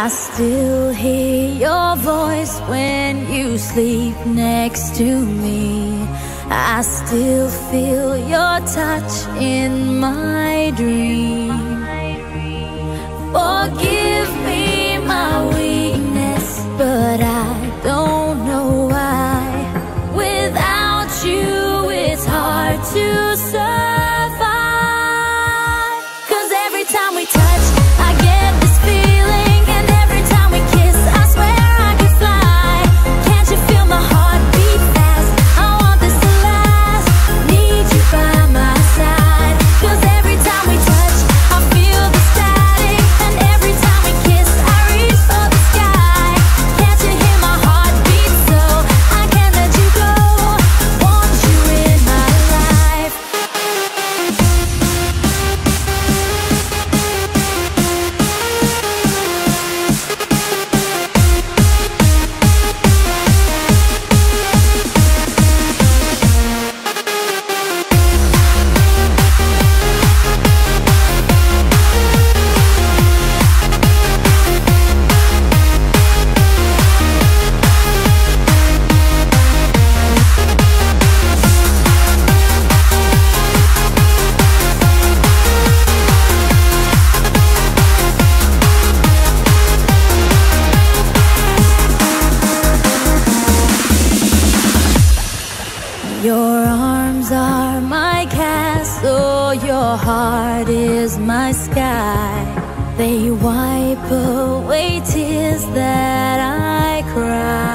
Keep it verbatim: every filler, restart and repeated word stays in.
I still hear your voice when you sleep next to me. I still feel your touch in my dream. Forgive me my weakness, but I don't know why. Without you, it's hard to survive. 'Cause every time we touch, I get this feeling, and every time we kiss, I swear I could fly. Can't you feel my heart beat fast? I want this to last. Need you by my side. 'Cause every time we touch, I feel the static, and every time we kiss, I reach for the sky. Can't you hear my heart beat? So I can't let you go. Want you in my life. Your arms are my castle, your heart is my sky. They wipe away tears that I cry.